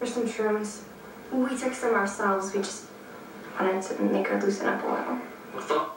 for some shrooms. We took some ourselves. We just wanted to make her loosen up a little. I thought